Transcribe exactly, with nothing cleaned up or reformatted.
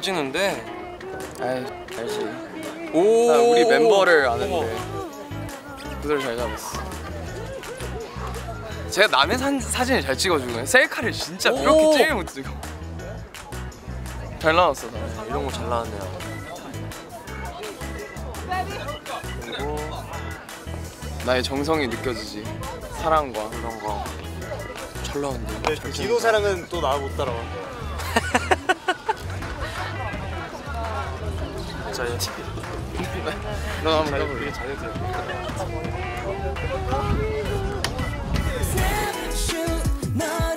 찍는데. 아이 알지. 오. 나 우리 멤버를 아는데 그대로 잘 잡았어. 제가 남의 사, 사진을 잘 찍어주거든요. 셀카를 진짜 그렇게 찔못 찍어. 잘 나왔어. 나. 네, 이런 거 잘 나왔네요. 그리고 나의 정성이 느껴지지. 사랑과 이런 거 잘 나왔네. 네, 디노 사랑은 또 나 못 따라와. 자, 너 한번 해볼래? 되게 잘해줘요. Shoot, not